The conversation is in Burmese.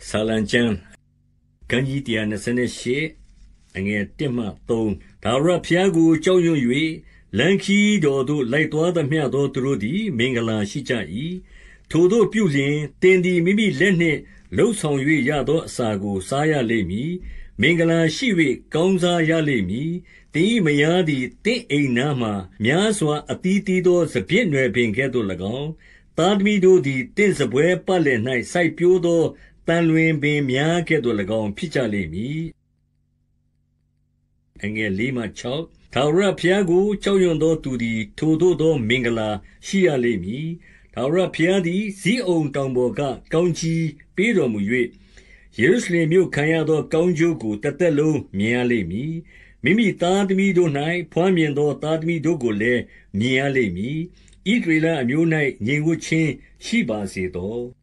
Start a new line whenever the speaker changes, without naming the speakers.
ဆာလံကျမ်းခန်းကြီး128အငယ်1မှ3ဒါဝရဖျားကိုကြောက်ရွံ့၍လမ်းခီးတော်သို့လိုက်သွားသမျှသောသူတို့သည်မင်္ဂလာရှိကြ၏ထိုတို့ပြုလျင်တင်သည်မိမိလက်နှင့်လှုပ်ဆောင်၍ရသောအစာကိုစားရလိမ့်မည်မင်္ဂလာရှိ၍ကောင်းစားရလိမ့်မည်တင်၏မယားသည်တင့်အိမ်နားမှများစွာအသီးသီးသောစပြည့်နွယ်ပင်ကဲ့သို့၎င်းသားသမီးတို့သည်တင့်စပွဲပတ်လည်၌စိုက်ပျိုးသောတန်လွင်ပင်များကဲ့သို့၎င်းဖြစ်ကြလိမ့်မည်အငယ်4မှ6ထာဝရဘုရားကိုကြောက်ရွံ့သောသူသည်ထိုသို့သောမင်္ဂလာရှိရလိမ့်မည်ထာဝရဘုရားသည်ဇိအုန်တောင်ပေါ်ကကောင်းကြီးပေးတော်မူ၍ယေရုရှလင်မြို့ခံရသောကောင်းကျိုးကိုတစ်သက်လုံးမြင်ရလိမ့်မည်မိမိသားသမီးတို့၌ဖွားမြင်သောသားသမီးတို့ကိုလည်းမြင်ရလိမ့်မည်ဣသရေလအမျိုး၌ငြိမ်ဝပ်ခြင်းရှိပါစေသော